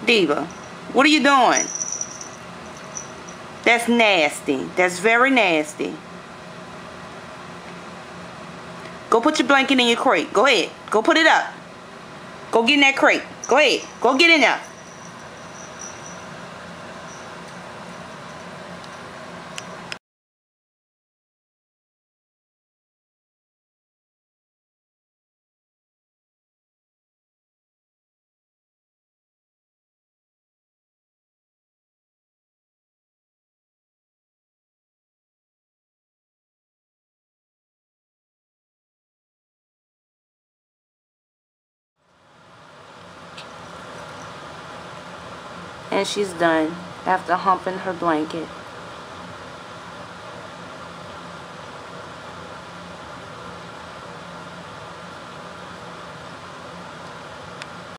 Diva, what are you doing? That's nasty. That's very nasty. Go put your blanket in your crate. Go ahead. Go put it up. Go get in that crate. Go ahead. Go get in there. And she's done after humping her blanket.